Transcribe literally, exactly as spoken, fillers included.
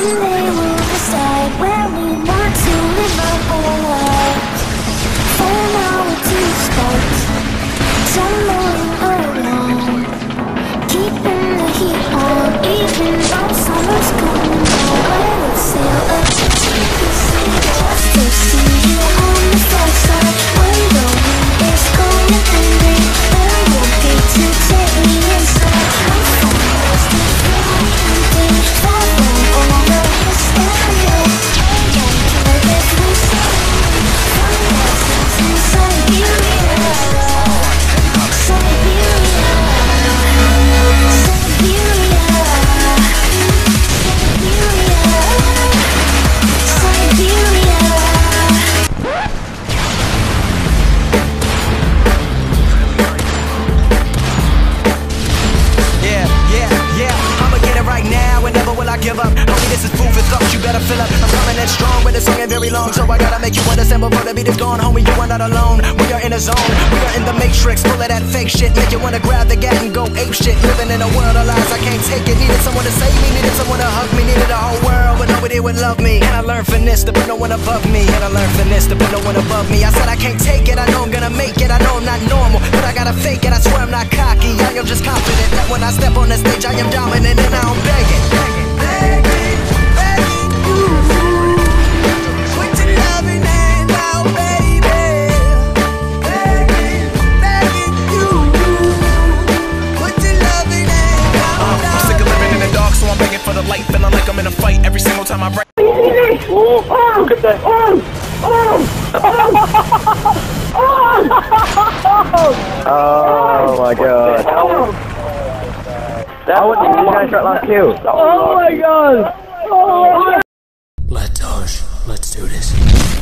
Someday we'll decide where we want to live our lives. For now we're two sparks, tumbling along, keeping the heat on, even though summer's gone. I will sail up to sea just to see you on the far side. When the wind is cold and angry, there won't be to take me inside. I'm almost empty, falling over hysteria. I don't care if we say from lessons in Siberia. Siberia, give up. Homie, this is food for thought, you better fill up. I'm coming in strong, but the song ain't very long, so I gotta make you understand before the beat is gone. Homie, you are not alone, we are in a zone, we are in the matrix, full of that fake shit. Make you wanna grab the gat and go ape shit. Living in a world of lies, I can't take it. Needed someone to save me, needed someone to hug me. Needed a whole world, but nobody would love me. And I learned finesse to put no one above me. And I learned finesse to put no one above me. I said I can't take it, I know I'm gonna make it. I know I'm not normal, but I gotta fake it. I swear I'm not cocky, I am just confident that when I step on the stage I am dominant. And now I'm begging, begging, begging. For the light, feeling like I'm in a fight every single time I break. Oh, oh, look at that! Oh, oh, oh, oh my god! That was you guys got last kill. Oh my god! Oh. Let's Let's do this.